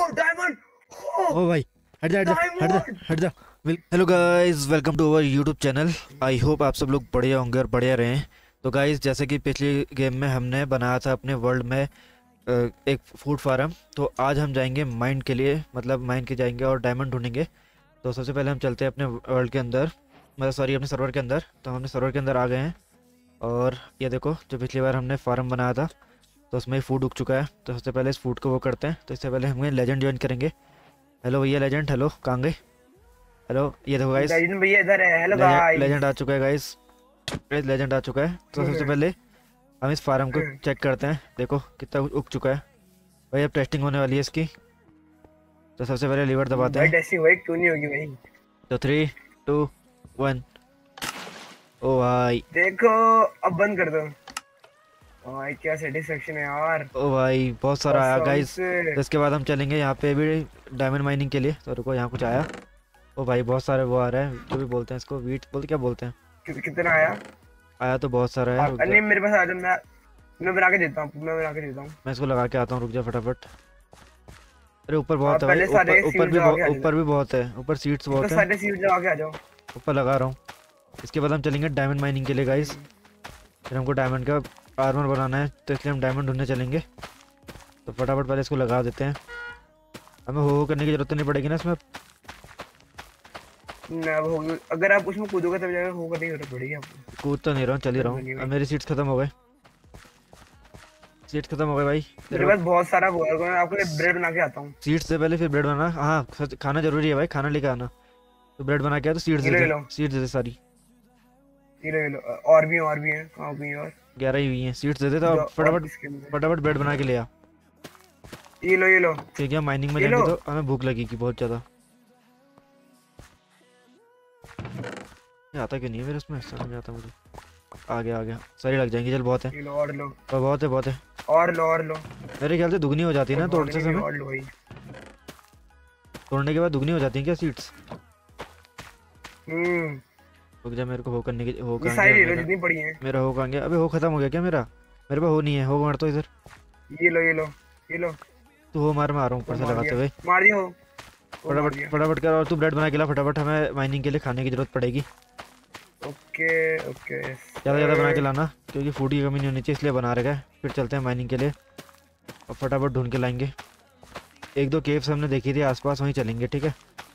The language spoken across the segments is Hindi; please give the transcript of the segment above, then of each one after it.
डायमंड। ओ भाई, हट जा हट जा हट जा डायमंड। हट जा। Hello guys, welcome to our YouTube channel. I hope आप सब लोग बढ़िया होंगे और बढ़िया रहें। तो गाइस, जैसे कि पिछली गेम में हमने बनाया था अपने वर्ल्ड में एक फूड फार्म, तो आज हम जाएंगे माइंड के लिए, मतलब माइंड के जाएंगे और डायमंड ढूंढेंगे। तो सबसे पहले हम चलते हैं अपने वर्ल्ड के अंदर, मतलब सॉरी अपने सर्वर के अंदर। तो हमने सर्वर के अंदर आ गए हैं और ये देखो, जो पिछली बार हमने फार्म बनाया था तो उसमें फूड उग चुका है। तो सबसे पहले इस फूड को वो करते हैं। तो इससे पहले हमें लेजेंड ज्वाइन करेंगे। हेलो भैया लेजेंड, हेलो कहाँ गए? हेलो, ये देखो गाइस, लेजेंड भैया इधर है। Hello legend guys. लेजेंड आ चुका है गाइस। गाइस लेजेंड आ चुका है। तो सबसे पहले हम इस फार्म को चेक करते हैं। देखो कितना उग चुका है भाई। अब टेस्टिंग होने वाली है इसकी। तो सबसे पहले लीवर दबाते भाई हैं। टेस्टिंग भाई क्यों नहीं होगी भाई? तो 3, 2, 1। ओ भाई, देखो, अब बंद कर दो। भाई क्या सेटिस्फेक्शन है यार, ओ भाई बहुत सारा आया कसम गाइस। से। तो इसके बाद हम चलेंगे यहाँ पे भी डायमंड माइनिंग के लिए। तो रुको, यहाँ कुछ आया। ओ भाई बहुत सारे वो आ रहे हैं, जो भी बोलते हैं इसको, वीट बोलते, क्या बोलते हैं। कितना आया? आया तो बहुत सारा है, रुक जा। नहीं मेरे पास आ जा, मैं बना के देता हूँ, मैं बना के देता हूँ। मैं इसको लगा के आता हूँ, रुक जा फटाफट। अरे ऊपर बहुत है भाई, पहले ऊपर सारे ऊपर सीड्स भी लगा के आ जाओ। ऊपर भी बहुत है, ऊपर सीड्स ऊपर बहुत है। सारे सीड्स लगा के आ जाओ। ऊपर लगा रहा हूँ। इसके बाद हम चलेंगे डायमंड माइनिंग के लिए गाइस। हम्म, फिर हमको डायमंड का आर्मर बनाना है, तो इसलिए हम डायमंड ढूंढने चलेंगे। तो फटाफट पहले इसको लगा देते हैं। हमें हो करने की जरूरत तो नहीं पड़ेगी ना इसमें। ना अब होगी, अगर आप उसमें कूदोगे तब जाकर होगा, नहीं जरूरत पड़ेगी आपको। कूद तो नहीं रहा हूँ, चल ही रहा जरूरत हूँ। नहीं है अब भाई। मेरी सीट्स खत्म हो गए, सीट्स खत्म हो गए भाई। तेरे मेरे को पास बहुत सारा वो है, मैं आपके लिए ब्रेड बना के आता हूँ। सीट्स से पहले फिर ब्रेड बनाना, हाँ खाना जरूरी है भाई, खाना लेके आना। तो ब्रेड बना के आया तो सीट्स ये दे लो, ये दे, लो, सीट्स दे दे सारी। ये लो, ये लो। और भी हैं, कहाँ भी हैं और? 11 ही हुई हैं, सीट्स दे दे तो जो अब और फटाफट किसके अंदर? फटाफट ब्रेड बना के ले आ। ये लो, ये लो, क्योंकि हम माइनिंग में ये जाएंगे लो। तो हमें भूख लगेगी बहुत ज़्यादा। ये आता क्यों नहीं है मेरे उसमें, समझ नहीं आता मुझे। आ गया आ गया, सारी लग जाएंगी, चल बहुत है। ये लो और लो, और बहुत है, बहुत है। और लो, और लो। मेरे ख्याल से दुगनी हो जाती है और ना बहुत तोड़ते नहीं, समय। और लो भाई। तोड़ने के बाद दुगनी हो जाती है क्या सीट्स? हम्म। रुक जा, मेरे को हो करने की, हो ये कहाँ सारी गया ले लो मेरा? जितनी पड़ी हैं। मेरा हो कहाँ गया? अबे हो खत्म हो गया क्या मेरा? मेरे पास हो नहीं है, हो मार तो इधर। ये लो, ये लो, ये लो। तू हो मार, मैं आ रहा हूँ वो ऊपर से मार लगाते दिया, हुए। मार दिया हो। वो मार फटाफट दिया। फटाफट कर, और तू ब्रेड बना के ला फटाफट, हमें माइनिंग के लिए खाने की जरूरत पड़ेगी। ओके, ओके ज़्यादा ज़्यादा बना के सर। लाना, क्योंकि फूड की कमी नहीं होनी चाहिए, इसलिए बना रखा है। फिर चलते हैं माइनिंग के लिए और फटाफट ढूंढ के लाएंगे। एक दो केव्स हमने देखी थी आसपास, वहीं चलेंगे, ठीक है।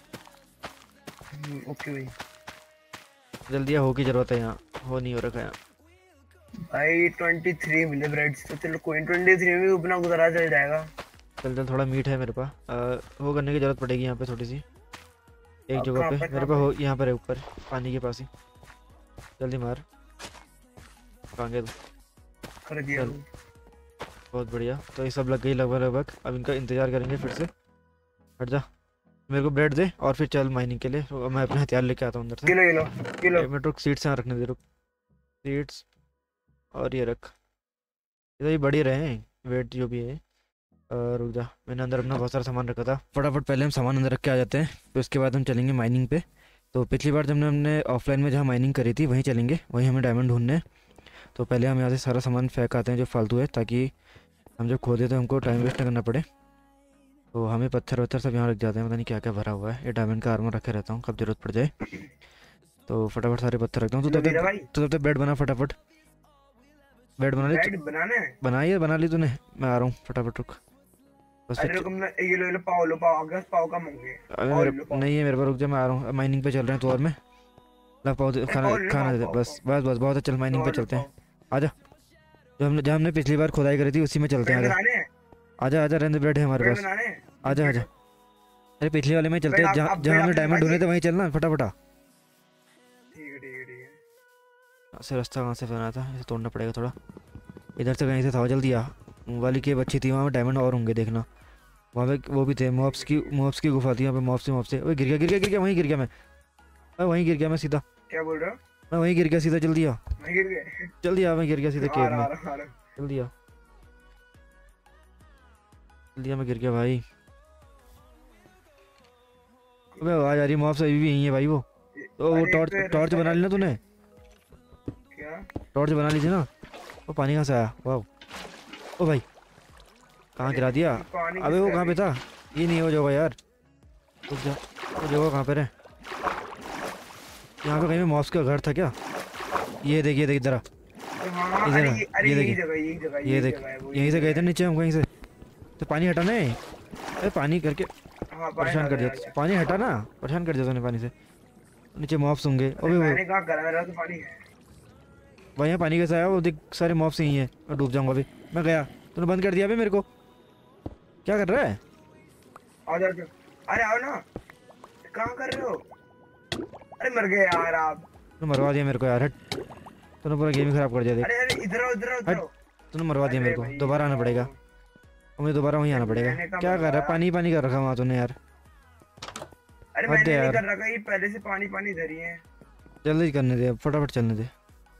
ओके भाई। जल्दी हो की ज़रूरत है, यहाँ हो नहीं हो रखा है। भाई 23 मिले ब्रेड्स, तो चलो कोई 23 में भी अपना गुजारा चल जाएगा। चल चल, थोड़ा मीट है मेरे पास, वो करने की ज़रूरत पड़ेगी यहाँ पे थोड़ी सी। एक अब जगह कहाँ पे पे, मेरे कहाँ पास पे? हो, यहाँ पर है ऊपर, पानी के पास ही। जल्दी मार, कहाँ गया तू? कर दिया चल, हूँ। बहुत बढ़िया। तो ये सब लग गई लगभग लगभग, अब इनका इंतज़ार करेंगे फिर से। हट जा, मेरे को ब्रेड दे और फिर चल माइनिंग के लिए। तो मैं अपने हथियार लेके आता हूँ अंदर से। ये लो, ये लो, ये लो। एक मिनट रुक, सीट्स यहाँ रखने दे, रुक। सीट्स, और ये रख। ये तो ये बढ़ ही रहे हैं वेट जो भी है। रुक जा, मैंने अंदर अपना बहुत सारा सामान रखा था। फटाफट पहले हम सामान अंदर रख के आ जाते हैं, फिर उसके बाद हम चलेंगे माइनिंग पे। तो पिछली बार जब हमने ऑफलाइन में जहाँ माइनिंग करी थी वहीं चलेंगे, वहीं हमें डायमंड ढूंढने हैं। तो पहले हम यहाँ से सारा सामान फेंक आते हैं जो फालतू है, ताकि हम जब खोदे तो हमको टाइम वेस्ट ना करना पड़े। तो हमें पत्थर वत्थर सब यहाँ रख जाते हैं, पता नहीं क्या क्या भरा हुआ है। ये डायमंड का आर्मर रखे रहता हूँ, कब जरूरत पड़ जाए। तो फटाफट सारे पत्थर रखता हूँ। चलो वीरा भाई, तो तब तक बेड बना फटाफट। बेड बना ली ब्रेड बनाना है। बनाई है, बना ली तूने? मैं आ रहा हूँ, फटाफट रुक। बस फिर अरे रुको, मैं ये लो पाव लो, पाव अगर पाव कम होंगे। अबे पाव मेरे ले लो, पाव। नहीं है मेरे पास, रुक जा, मैं आ रहा हूँ। माइनिंग पे चल रहे हैं तो, और मैं ला पाओ अरे खाना पाव ले लो, खाना पाव, दे दे, पाव, बस पाव। बस बस बहुत है, चल लो माइनिंग पे और लो चलते हैं। पाव। आजा, जहाँ हमने पिछली बार खुदाई करी थी उसी में चलते हैं, ब्रेड आजा। बनाने हैं। आजा आजा, रेंद ब्रेड है हमारे ब्रेड पास। बनाने हैं। आजा आजा, ब्रेड, अरे पिछले वाले में ही चलते ब्रेड हैं, आप जहाँ आप जहाँ ब्रेड हमने आपने डायमंड बनाई ढूंढे है? थे वहीं चलना फटाफटा। ठीक है, ठीक है, ठीक है। से रास्ता कहाँ से बना था, इसे तोड़ना पड़ेगा थोड़ा। इधर से कहीं से था, जल्दी आ। वाली केव अच्छी थी, वहाँ पे डायमंड और होंगे देखना। वहाँ पे वो भी थे, मॉब्स की गुफा थी यहाँ पे, मॉब्स से। ओए गिर गया गिर गया गिर गया, वहीं गिर गया मैं। वहीं गिर गया मैं सीधा, क्या बोल रहे हो? मैं वहीं गिर गया सीधा। जल्दी आ, मैं गिर गया। जल्दी आ, मैं गिर गया सीधे आ केव रहा, में। आ रहा, आ रहा। जल्दी आ, जल्दी आ, मैं गिर गया भाई। अबे आवाज आ रही, मॉब्स अभी भी यहीं है भाई वो। तो वो अरे एक टॉर्च तो टॉर्च रास्ता बना ली ना तूने? क्या? टॉर्च बना ली थी ना? वो पानी कहाँ से आया? वाह, ओ भाई, कहाँ अरे गिरा दिया? पानी अबे वो किसका है कहाँ पे भाई? था? ये नहीं हो जाएगा यार। रुक जा, वो जगह कहाँ पर है? यहाँ पे कहीं मॉब्स का घर था क्या? ये देख इधर आ, हाँ इधर अरे आ, अरे ये यही देख, जगह यही जगह ये यही देख, जगह है वो यहीं से गए थे नीचे हम कहीं से। तो पानी हटाना है। अरे पानी करके हाँ परेशान कर दिया, पानी हटा ना, परेशान कर दिया तूने पानी से। नीचे मॉब्स होंगे। अरे अबे मैंने कहा करा, मेरा तो पानी है। भाई यहाँ पानी कैसा आया? वो देख सारे मॉब्स यहीं हैं, मैं डूब जाऊंगा अभी। मैं गया, तूने बंद कर दिया अभी मेरे को। क्या कर रहा है? आ जाओ जाओ। अरे आओ ना, कहाँ कर रहे हो? अरे मर गए यार आप। तूने मरवा दिया मेरे को यार, हट। तूने पूरा गेम ही खराब कर दिया देख। अरे अरे इधर आओ इधर आओ इधर हट, आओ। तूने मरवा दिया मेरे अरे को, भाई दोबारा आना पड़ेगा। आओ। और मुझे दोबारा वहीं अरे आना पड़ेगा। मैंने कहा क्या कर रहा है? मरवाया। पानी पानी कर रखा वहाँ तूने यार। अरे हद मैंने नहीं यार, कर रखा, ये पहले से पानी पानी इधर ही है। जल्दी करने दे, फटाफट चलने दे।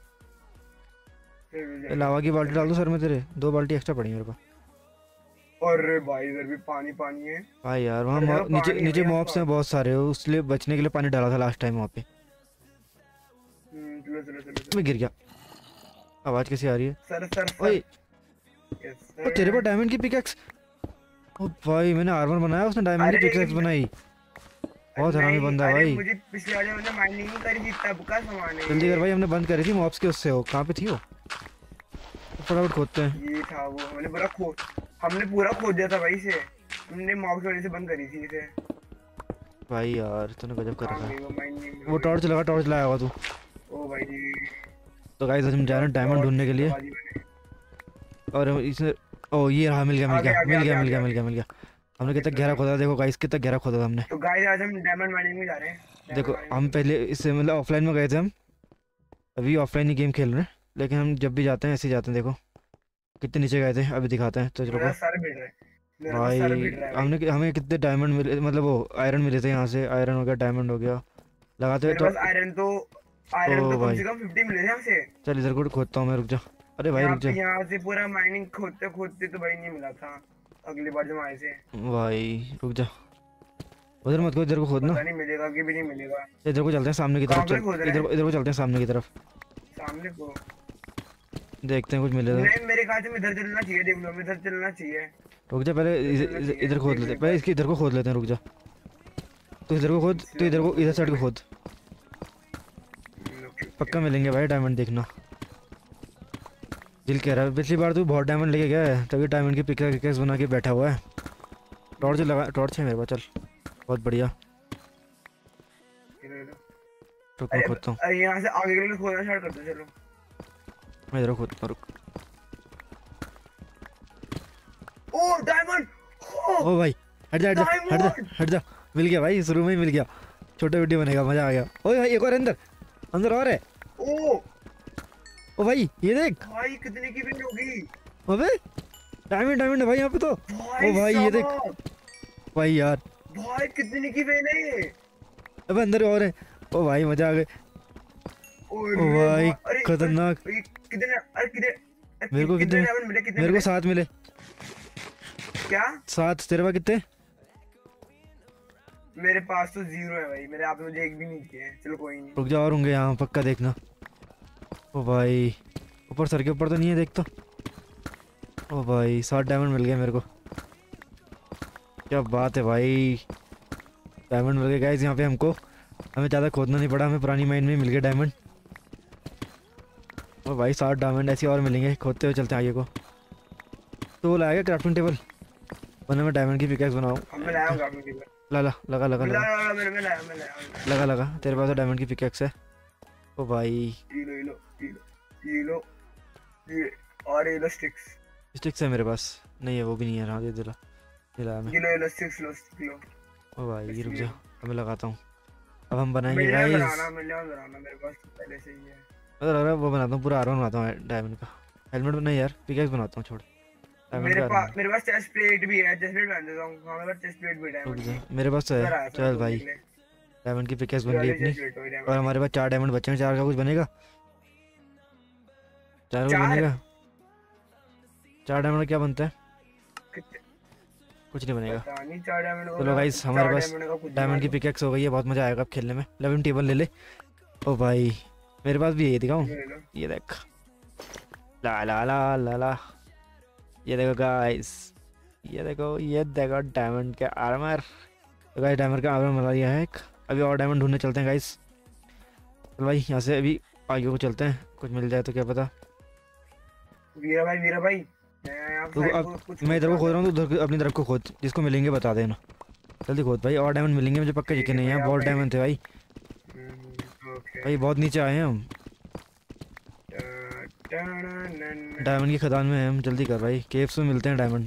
ये लावा की बाल्टी डाल दो सर में तेरे, 2 बाल्टी एक्स्ट्रा पड़ी मेरे पास। अरे भाई इधर भी पानी पानी है। भाई यार वहाँ हर जगह नीचे पानी है नीचे भाई मॉब्स हैं आसपास। बहुत सारे, उसलिए बचने के लिए पानी डाला था लास्ट टाइम वहाँ पे। चलो चलो चलो चलो। मैं गिर गया। आवाज़ कैसी आ रही है? Sir sir sir. ओए, यस ओ तेरे पास डायमंड की पिकैक्स? ओ भाई मैंने आर्मर बनाया, उसने डायमंड की अरे पिकैक्स बनाई। बहुत हरामी नहीं, बंदा है अरे भाई। मुझे पिछले वाले मैंने माइनिंग नहीं करी थी तब का सामान है जल्दी ये। कर भाई, हमने बंद करी थी मॉब्स के उससे। हो कहाँ पे थी वो? तो फटाफट खोदते हैं। ये था वो, हमने पूरा खोद दिया था भाई से। हमने मॉब की वजह से बंद करी थी इसे। भाई यार तूने गजब कर काम रखा नहीं है। वो माइनिंग वो टॉर्च लगा, टॉर्च लाया होगा तू। ओ भाई जी। तो गाइस हम जा रहे हैं डायमंड ढूंढने के लिए। दबा दी मैंने। और इसने, ओ ये रहा, मिल गया मिल आगे गया आगे मिल आगे गया मिल आगे गया मिल आगे। गया मिल गया। हमने आगे कितना चलो गहरा भाई। खोदा, देखो गाइस कितना गहरा खोदा था हमने। तो गाइस आज हम डायमंड माइनिंग में जा रहे हैं। देखो डायमंड हम माइनिंग। पहले इससे मतलब ऑफलाइन में गए थे हम, अभी ऑफलाइन ही गेम खेल रहे हैं। लेकिन हम जब भी जाते हैं ऐसे ही जाते हैं। देखो कितने नीचे गए थे, अभी दिखाते हैं तो मेरा रुको। सर भिड़ रहा है। मेरा तो भाई सर भिड़ रहा है भाई। हमें कितने डायमंड मिले, मतलब वो आयरन मिले थे यहाँ से। आयरन हो गया, डायमंड हो गया, लगाते हुए मेरे तो। पास आयरन तो ओ कम भाई से कम 50 मिले थे यहाँ से। चल इधर को खोदता हूँ मैं, रुक जा। अरे भाई रुक जा। यहाँ से पूरा माइनिंग खोदते खोदते तो भाई नहीं मिला था अगली बार जब आए थे। भाई रुक जा, उधर मत खोद, इधर को खोदना। पता नहीं मिलेगा कि भी नहीं मिलेगा। इधर को चलते हैं सामने की कहाँ तरफ, पे चल खोद रहे इधर हैं? इधर को चलते हैं सामने की तरफ, सामने को। देखते हैं कुछ मिलेगा। नहीं मेरे ख्याल से इधर चलना चाहिए, देख लो इधर चलना चाहिए। रुक जा, पहले इधर चलना चाहिए, इधर खोद देख लेते लो हैं, पहले इधर। इसकी इधर को खोद लेते हैं। रुक जा, तो इधर को खोद, तो इधर को, इधर साइड को खोद। पक्का मिलेंगे भाई डायमंड, देखना। दिल कह रहा है, पिछली बार तू बहुत डायमंड लेके गया है, तभी डायमंड की पिकेक्स बना के बैठा हुआ है। टॉर्च लगा, टॉर्च है मेरे पास, चल बहुत बढ़िया। रुक मैं खोदता हूँ, अरे यहाँ से आगे के लिए खोदना स्टार्ट करते हैं, चलो। मैं इधर को खोदता हूँ, रुक। ओ डायमंड। ओ भाई हट जा हट जा हट जा हट जा। मिल गया भाई, शुरू में ही मिल गया। छोटे वीडियो बनेगा, मजा आ गया। ओए भाई एक और अंदर, अंदर और है। ओ ओ भाई ये देख, भाई कितने की विन होगी? अबे डायमंड डायमंड है भाई यहाँ पे तो। ओ भाई ये देख भाई यार, भाई कितने की विन है ये? अबे अंदर और है। ओ भाई मजा आ गए। ओ भाई अरे खतरनाक। कितने, अरे कितने, मेरे को कितने डायमंड मिले? कितने मेरे को मिले? 7 मिले। क्या? 7, तेरे पास कितने? मेरे पास तो 0 है भाई, मेरे आपने मुझे एक भी नहीं किए हैं। चलो कोई नहीं। रुक जा, और होंगे यहाँ पक्का, देखना। ओ भाई ऊपर, सर के ऊपर तो नहीं है, देख तो। ओ भाई 7 डायमंड मिल गए मेरे को, क्या बात है भाई। डायमंड मिल गए गाइस यहाँ पे हमको, हमें ज़्यादा खोदना नहीं पड़ा, हमें पुरानी माइन में मिल गए डायमंड। ओ भाई 7 डायमंड ऐसे और मिलेंगे, खोदते हुए चलते हैं आगे को। तो वो लाएगा क्राफ्टिंग टेबल, वरना मैं डायमंड की पिकैक्स बनाऊँ। मैं लाया हूँ क्राफ्टिंग टेबल। लगा लगा लगा लगा मैं लाया। लगा लगा, तेरे पास तो डायमंड की पिकैक्स है। ओ भाई ये लो ये लो ये लो ये लो ये, और ये लो स्टिक्स। स्टिक्स है मेरे पास, नहीं है वो भी नहीं है। हाँ दे दिला, दिलाया मैं। ये लो स्टिक्स लो स्टिक लो। ओ भाई रुक जा, अब मैं लगाता हूँ। अब हम बनाएंगे मिलियन गाइस, बनाना मेरे पास तो पहले से ही है। मतलब लग रहा है वो बनाता हूँ, पूरा आर्मर बनाता हूँ डायमंड का। हेलमेट नहीं यार, पिकैक्स बनाता हूँ, छोड़। डायमंड का आर्मर मेरे पास चेस्ट प्लेट भी है, चेस्ट प्लेट बना देता हूँ। हाँ मेरे पास चेस्ट प्लेट भी है रुक डायमंड जा, की। मेरे पास तो इधर है। आया था चल तो भाई निकले। डायमंड की पिकैक्स बन ये गई वाली अपनी। चेस्ट प्लेट हो गई और डायमंड हमारे पास 4 डायमंड बचे हैं। 4 का कुछ बनेगा? 4 कुछ 4 बनेगा? 4 डायमंड क्या बनता है? कितने? कुछ नहीं बनेगा। पता नहीं 4 डायमंड का। चलो गाइस हमारे पास डायमंड का कुछ डायमंड की बना पिकैक्स हो गई है, बहुत मजा आएगा अब खेलने में। 11 टेबल ले ले। ओ भाई मेरे पास भी ये दिखाऊं, दो, ले लो। ये देख, ला ला ला ला ला, ये देखो गाइस, ये देखो डायमंड के आर्मर। तो गाइस डायमंड का आर्मर बना दिया है एक। अभी और डायमंड ढूंढने चलते हैं गाइस। चल भाई यहाँ से अभी आगे को चलते हैं, कुछ मिल जाए तो क्या पता। वीरा भाई मैं यहाँ तो साइड अब को कुछ मैं इधर को खोद खोद रहा हूँ, तो उधर अपनी तरफ को खोद, जिसको मिलेंगे बता देना। जल्दी खोद भाई, और डायमंड मिलेंगे मुझे पक्का ठीक यकीन है नहीं है, भाई, यहाँ आप बहुत भाई। डायमंड थे भाई। ओके। भाई बहुत नीचे आए हैं हम, डायमंड की खदान में हैं हम। जल्दी कर भाई, केव्स में मिलते हैं डायमंड।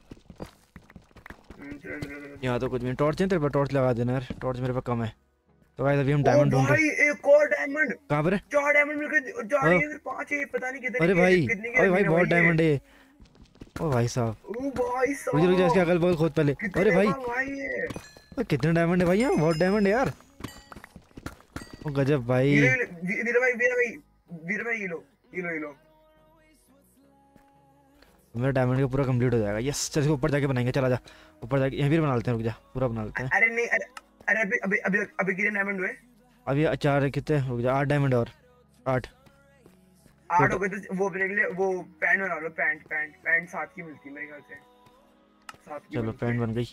यहाँ तो कुछ भी नहीं। टॉर्च है तेरे पास? टॉर्च लगा देना यार, टॉर्च मेरे पास कम है। तो गाइस अभी हम ओ डायमंड ढूंढ रहे भाई एक और डायमंड। हैं। कहाँ पर है? 4 डायमंड मिलकर जा रही ओ, है, फिर 5 है, पता नहीं कितने अरे भाई, कितने की अरे भाई रखनी है बहुत भाई ये। डायमंड है ये। ओ भाई साहब, ओ भाई रुक जा इसके साहब अगल बगल खोद पहले। अरे कितने भाई, का भाई ये। कितने डायमंड है भाई यहाँ, बहुत डायमंड है यार। ओ गजब भाई। वीर भाई ये लो। मेरा डायमंड का पूरा कंप्लीट हो जाएगा। यस, चल इसको ऊपर जाके बनाएंगे। चला जा ऊपर जाके, यहाँ भी बना लेते हैं। रुक जा, पूरा बना लेते हैं। अरे नहीं, अरे अभी कितने डायमंड हुए? अभी 4 कितने? रुक जा, 8 डायमंड और 8 8 टोटल। हो गए तो वो अपने के लिए वो पैंट बना लो। पैंट 7 की मिलती है मेरे ख्याल से, 7 की चलो मिलती पैंट है। बन गई,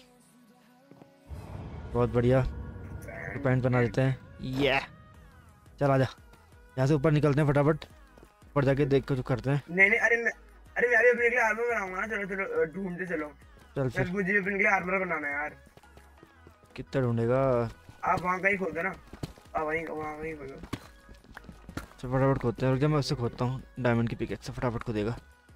बहुत बढ़िया। तो पैंट बना देते हैं। ये चल आजा, यहाँ से ऊपर निकलते हैं फटाफट। ऊपर जाके देख के जो करते हैं। नहीं अरे मैं भी अपने के लिए आर्मर बनाऊंगा ना। चलो ढूंढते चलो। चल मैं फिर, मुझे भी अपने के लिए आर्मर बनाना है यार। कितना ढूंढेगा। आप वहाँ का ही खोदो ना, आप वहाँ का ही खोदो। चल फटाफट खोदते हैं। रुक जा, मैं उससे खोदता हूँ डायमंड की पिकेट से, फटाफट खोदेगा।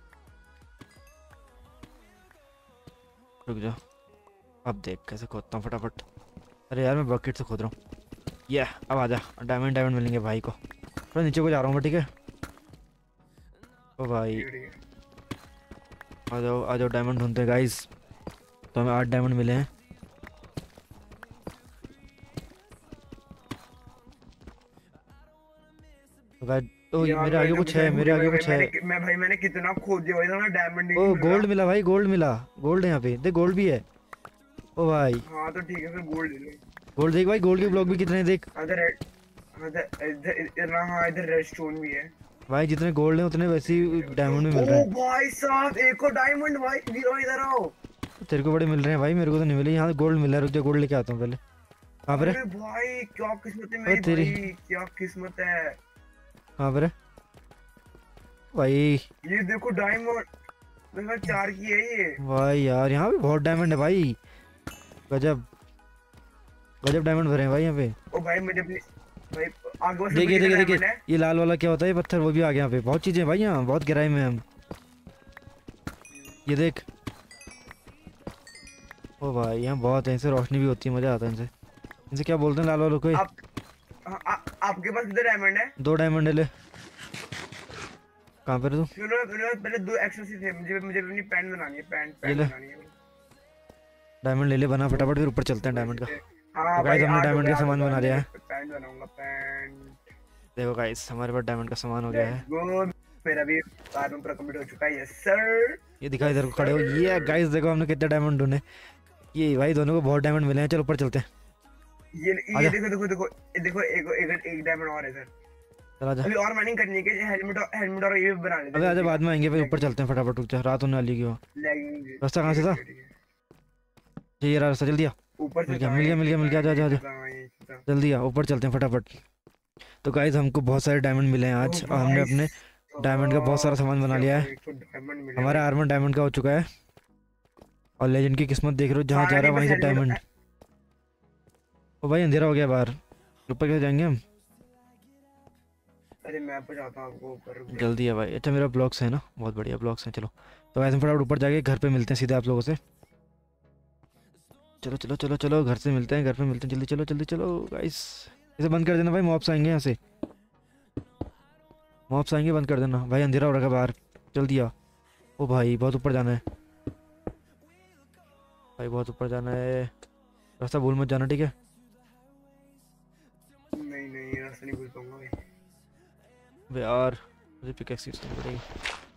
रुक जा, अब देख कैसे खोदता हूँ फटाफट। अरे यार मैं बकेट से खोद रहा हूँ। ये अब आजा, डायमंड मिलेंगे भाई को। थोड़ा नीचे को जा रहा हूँ मैं, ठीक है? ओ भाई ठीक है। आ जाओ डायमंड ढूंढते हैं गाइस। तो हमें 8 डायमंड मिले हैं। तो गाइस, ओ यार मेरे भाई आगे ना कुछ है, बेचारे मेरे आगे भाई कुछ है। मैंने कितना खोद दिया भाई, ना डायमंड नहीं ओ मिल गोल्ड रहा। मिला भाई, गोल्ड मिला। गोल्ड है यहाँ पे, देख गोल्ड भी है। ओ भाई हाँ तो ठीक है, फिर गोल्ड ले लो। गोल्ड देख भाई, गोल्ड के ब्लॉक भी कितने हैं देख। इधर रेड स्टोन भी है। भाई जितने गोल्ड है उतने वैसे ही डायमंड भी मिल रहे ओ हैं। भाई साहब एक और डायमंड भाई। वीरो इधर आओ। तेरे को बड़े मिल रहे हैं भाई, मेरे को तो नहीं मिले। यहाँ गोल्ड मिला है, रुक जा गोल्ड लेके आता हूँ पहले। कहाँ पर है? अरे भाई क्या किस्मत है ओ मेरी तेरी, भाई, क्या किस्मत है। कहाँ पर है भाई? ये देखो डायमंड, मेरे 4 की है ये। भाई यार यहाँ पे बहुत डायमंड है भाई, गजब गजब डायमंड भरे हैं भाई यहाँ पे। ओ भाई मुझे अपनी भाई आगे से देखिए देखिए देखिए, डायमंड है। ये लाल वाला क्या होता है? ये पत्थर, वो भी आ गया यहाँ पे। बहुत चीजें हैं भाई यहाँ, बहुत गहराई में हैं हम। ये देख, ओ भाई यहाँ बहुत है, इनसे रोशनी भी होती है, मजा आता है इनसे। इनसे क्या बोलते हैं लाल वालों को? आपके पास कितने डायमंड है? 2 डायमंड ले। कहाँ पर है तू? पहले 2 एक्स्ट्रा थे। मुझे अपनी पैंट बनानी है। पैंट ये ले, बनानी है। डायमंड ले बना फटाफट, फिर ऊपर चलते हैं डायमंड का। हाँ तो भाई गाइस हमने डायमंड का सामान बना लिया है। पैंट बनाऊंगा पैंट। देखो गाइस हमारे पास डायमंड का सामान हो गया है। वो मेरा भी कार्बन पूरा कंप्लीट हो चुका है। Yes sir. ये दिखाई इधर को खड़े हो। ये गाइस देखो हमने कितने डायमंड ढूंढे। ये भाई दोनों को बहुत डायमंड मिले हैं। चल ऊपर चलते हैं। ये आजा। देखो एक डायमंड और है सर। चल आजा। अभी और माइनिंग करनी है कि हेलमेट और ये भी बना लेते अबे हैं। आजा, बाद में आएंगे, फिर ऊपर चलते हैं फटाफट। रुक जा, रात होने वाली है। लैगिंग रास्ता कहाँ से था? ये रहा रास्ता, जल्दी आ। ऊपर से मिल गया, जा जा जा, जल्दी आ, ऊपर चलते हैं फटाफट। तो गाइस हमको बहुत सारे डायमंड मिले हैं आज, और हमने अपने डायमंड का बहुत सारा सामान बना लिया है। हमारा आर्मर डायमंड का हो चुका है, और लेजेंड की किस्मत देख रहे हो, जहाँ जा रहा है वहीं से डायमंड। ओ भाई अंधेरा हो गया बाहर, ऊपर कैसे जाएंगे हम? अरे मैं पहुंचाता हूं आपको ऊपर। जल्दी है भाई। अच्छा मेरा ब्लॉक्स है ना, बहुत बढ़िया ब्लॉक्स हैं। चलो तो ऐसे फटाफट ऊपर जाके घर पे मिलते हैं सीधे आप लोगों से। चलो चलो चलो चलो, घर से मिलते हैं, घर पे मिलते हैं। जल्दी चलो जल्दी चलो गाइस। इसे बंद कर देना भाई, मॉब्स आएंगे यहाँ से। मॉब्स आएंगे, बंद कर देना भाई, अंधेरा हो रखा है बाहर। जल्दी आ। ओ भाई बहुत ऊपर जाना है भाई, बहुत ऊपर जाना है। रास्ता भूल मत जाना, ठीक है? नहीं रास्ता नहीं भूल पाऊंगा भाई। बे यार मुझे पिकैक्स यूज करनी पड़ेगी।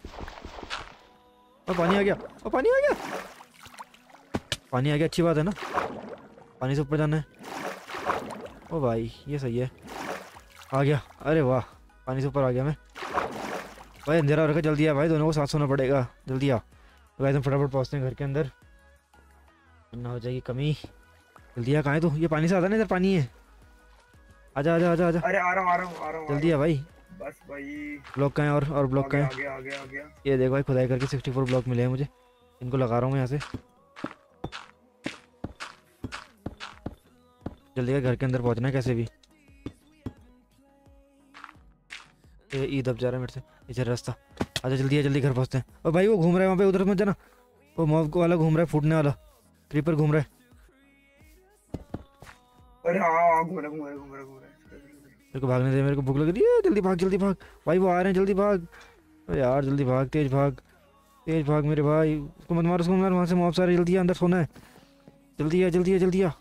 और पानी आ गया, और पानी आ गया, पानी आ गया, अच्छी बात है ना। पानी से ऊपर जाना है। ओ भाई ये सही है, आ गया। अरे वाह, पानी से ऊपर आ गया मैं भाई। अंधेरा हो रखा, जल्दी आ भाई, दोनों को साथ सोना पड़ेगा। जल्दी आ। तो गाइस हम फटाफट पहुंचते हैं घर के अंदर। वरना हो जाएगी कमी। जल्दी आ, कहाँ है तू? ये पानी से आता ना, इधर पानी है। आजा आजा आजा आजा, अरे आ रहा हूँ आ रहा हूँ आ रहा हूँ जल्दी आ भाई। बस भाई। ब्लॉक कहाँ है? और ब्लॉक कहाँ आ है? गया आ गया आ गया। ये देखो भाई, खुदाई करके 64 ब्लॉक मिले हैं मुझे। इनको लगा रहा हूँ मैं यहाँ से। जल्दी का घर के अंदर पहुँचना है कैसे भी। ये ई दब जा रहा है मेरे से, इधर रास्ता। आजा जल्दी आ, जल्दी घर पहुँचते हैं। और भाई वो घूम रहा है वहाँ पे, उधर मत जाना। वो मॉब वाला घूम रहा है, फूटने वाला क्रीपर घूम रहा है। अरे हाँ घूम रहा घूम रहा घूम रहा घूम रहा। मेरे को भागने दे, मेरे को भूख लग रही है। जल्दी भाग जल्दी भाग भाई, वो आ रहे हैं, जल्दी भाग। अरे यार जल्दी भाग, तेज भाग मेरे भाई। उसको मत मार, उसको मत मार, वहाँ से मॉब सारे। जल्दी आ, अंदर सोना है। जल्दी आ जल्दी आ जल्दी आ,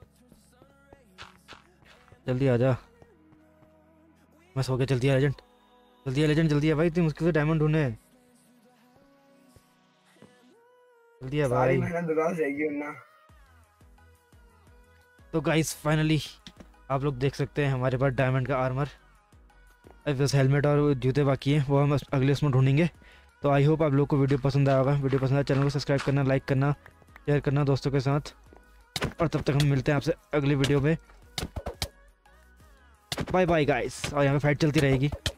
जल्दी आ जा। मैं सो गया। जल्दी आ लेजेंड, जल्दी आ लेजेंड, जल्दी आ भाई। इतनी मुश्किल से डायमंड ढूंढे हैं। जल्दी आ सारी भाई। मेहनत बेकार जाएगी वरना। तो गाइस फाइनली आप लोग देख सकते हैं हमारे पास डायमंड का आर्मर। अब बस हेलमेट और जूते बाकी हैं, वो हम अगले उसमें ढूंढेंगे। तो आई होप आप लोग को वीडियो पसंद आया होगा। वीडियो पसंद आया चैनल को सब्सक्राइब करना, लाइक करना, शेयर करना दोस्तों के साथ। और तब तक हम मिलते हैं आपसे अगली वीडियो में। Bye bye guys. और यहाँ पे फाइट चलती रहेगी।